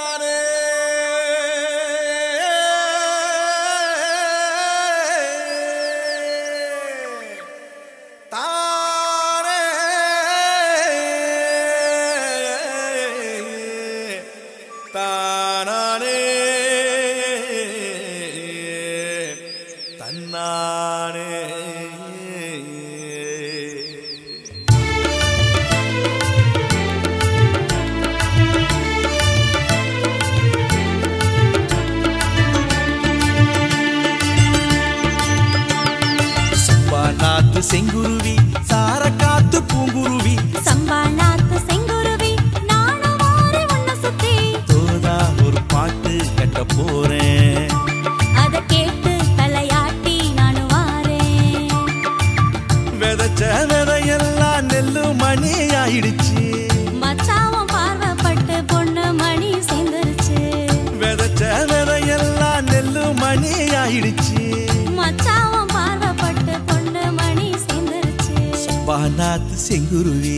செங்குருவி சாரக்காத்து பூங்குருவி சம்பாநாத்து செங்குருவி நானும் வாரி உன்னை சுத்தி தோதா ஒரு பாட்டு கட்ட போறேன் அத கேட்டு தலையாட்டி நானும் வாரேன் விதைச்ச விதையெல்லாம் நெல்லு மணி ஆயிடுச்சு மச்சாவும் பார்வைப்பட்டு பொண்ணு மணி சேர்ந்துருச்சு விதைச்ச விதையெல்லாம் நெல்லு மணி ஆயிடுச்சு மச்சாவும் பார்வைப்பட்டு பொண்ணு மணி சேர்ந்துருச்சு சம்பாநாத்து செங்குருவி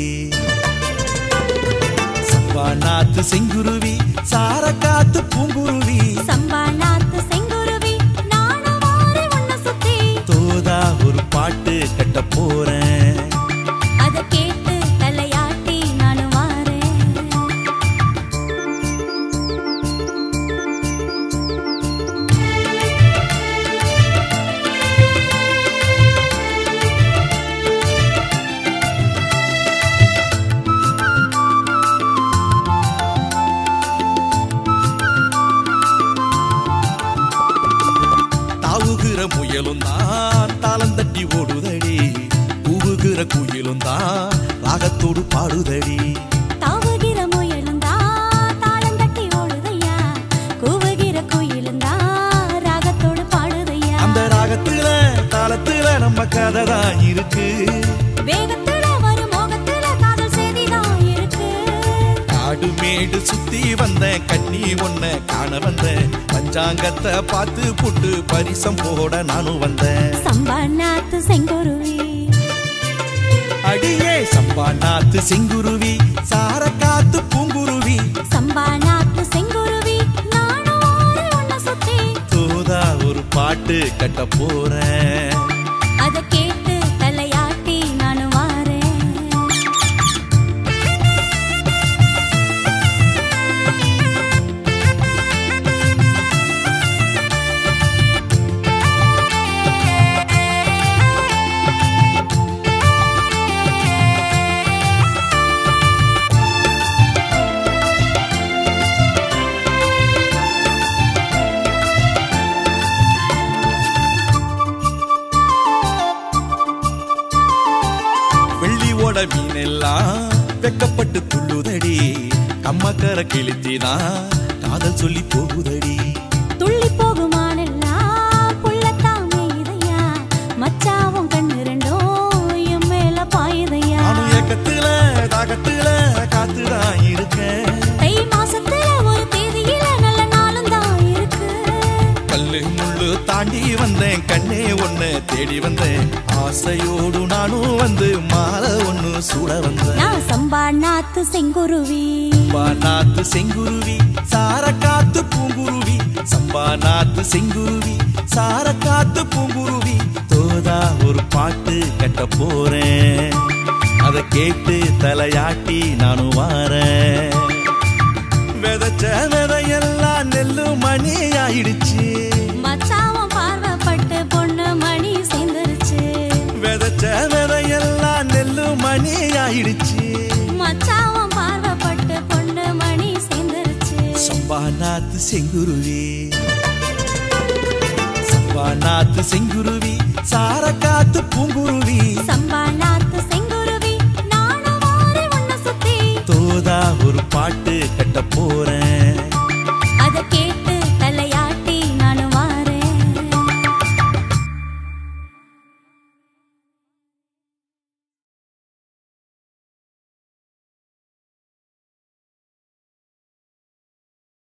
சம்பாநாத்து செங்குருவி சாரக்காத்து பூங்குருவி சம்பாநாத்து செங்குருவி நானும் வாரி உன்னை சுத்தி தோதா ஒரு பாட்டு கட்ட போறேன் அத கேட்டு தலையாட்டி நானும் வாரேன் முயலும் தான் தாளம் தட்டி ஓடுதடி கூவுகிற குயிலும் தான் ராகத்தோடு பாடுதடி தாவுகிற முயலும் தான் தாளம் தட்டி ஓடுதையா கூவுகிற குயிலும் தான் ராகத்தோடு பாடுதையா அந்த ராகத்துல தாளத்துல நம்ம கதை தான் இருக்கு வேகத்துல வரும் மோகத்துல காதல் செய்திதான் இருக்கு காடு மேடு சுத்தி வந்தேன் கண்ணி ஒன்ன காண வந்தேன் பஞ்சாங்கத்தை பார்த்து புட்டு பரிசம் போட நானும் வந்தேன் சம்பாநாத்து செங்குருவி அடியே சம்பாநாத்து செங்குருவி சாரக்காத்து பூங்குருவி சம்பாநாத்து செங்குருவி நானும் வாரி உன்னை சுத்தி தோதா ஒரு பாட்டு கட்ட போறேன் அத கேட்டு தலையாட்டி நானும் வாரேன் மீனெல்லாம் வெக்கப்பட்டு துள்ளுதடி கம்மக்கர கிழித்திதான் காதல் சொல்லி போகுதடி துள்ளி போகுமானெல்லாம் புள்ளத்தான் மேய்தையா மச்சாவும் கண்ணு ரெண்டும் என் மேல பாயுதையா நானும் ஏக்கத்துல தாகத்துல காத்துதான் இருக்கேன் தை மாசத்துல ஒரு தேதியில நல்ல நாளும் தான் இருக்கு கல்லு முள்ளு தாண்டி வந்தேன் கண்ணே ஒண்ணு தேடி வந்தேன் ஆசையோடு நானும் வந்து மாலை ஒண்ணு சூட வந்தேன் நான் சம்பாநாத்து செங்குருவி சம்பாநாத்து செங்குருவி சாரக்காத்து பூங்குருவி சம்பாநாத்து செங்குருவி சாரக்காத்து பூங்குருவி தோதா ஒரு பாட்டு கட்ட போறேன் அத கேட்டு தலையாட்டி நானும் வாரேன் விதைச்ச விதையெல்லாம் நெல்லு மணி ஆயிடுச்சு மச்சாவும் பார்வைப்பட்டு பொண்ணு மணி சேர்ந்துருச்சு விதைச்ச விதையெல்லாம் நெல்லு மணி ஆயிடுச்சு மச்சாவும் பார்வைப்பட்டு பொண்ணு மணி சேர்ந்துருச்சு சம்பாநாத்து செங்குருவி சம்பாநாத்து செங்குருவி சாரக்காத்து பூங்குருவி சம்பாநாத்து செங்குருவி நானும் வாரி உன்னை சுத்தி தோதா ஒரு பாட்டு கட்ட போறேன்